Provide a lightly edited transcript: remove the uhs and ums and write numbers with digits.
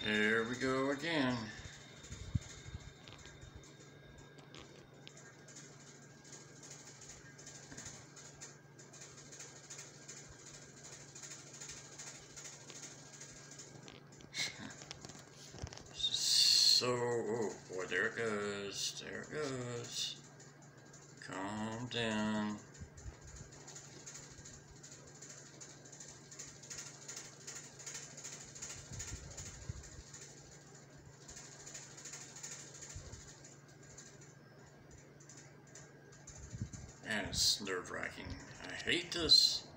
Here we go again. So, oh boy, there it goes. There it goes. Calm down. And it's nerve-wracking. I hate this.